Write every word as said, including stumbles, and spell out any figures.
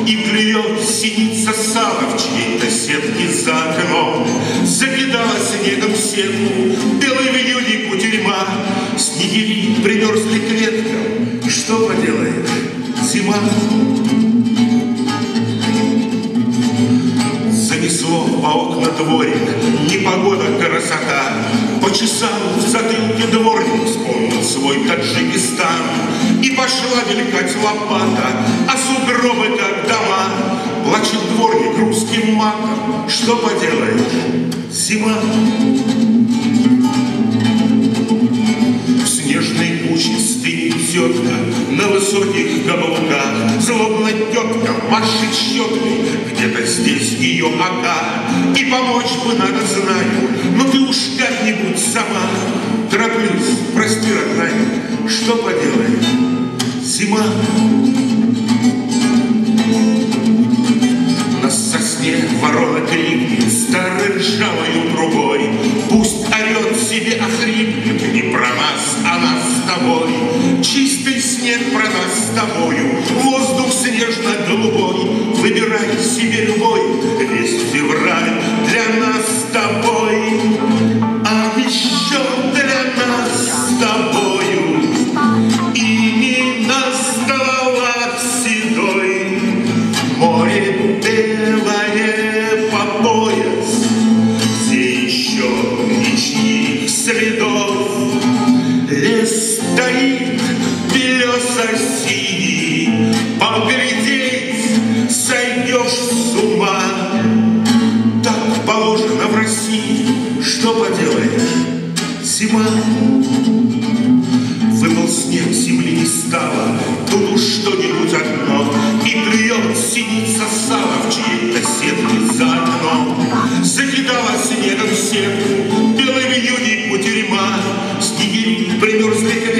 И клюет синица сала в чьей-то сетке за окном. Закидала снегом сетку, белый в июне кутерьма. Снегири примерзли к веткам, что поделаешь, зима. Занесло по окна дворик, непогода, красота. Почесал в затылке дворник, вспомнил свой Таджикистан. И пошла мелькать лопата, а сугробы как дома. Плачет дворник русским матом, что поделаешь, зима. В снежной куче стынет тетка на высоких каблуках. Злобно тетка машет щеткой, где-то здесь ее ока. И помочь бы надо, знаю, но ты уж как-нибудь сама. Тороплюсь, прости, родная, что поделаешь, зима. На сосне ворона крикнет старой ржавой трубой. Пусть орет себе, охрипнет, не про нас, а нас с тобой. Чистый снег про нас с тобою, воздух снежно-голубой. Выбирай себе любой, весь февраль для нас с тобой. А еще для нас с тобою и на стволах седой. Море белое по пояс, где еще ничьих следов. Лес стоит белесо-синий, поглядеть сойдешь с ума. Так положено в России, что поделаешь, зима. Выпал снег, земли не стало, тут уж что-нибудь одно. И клюет синица сала в чьей-то сетке за окном. Закидала снегом сетку, белый в июне кутерьма. Снегири примерзли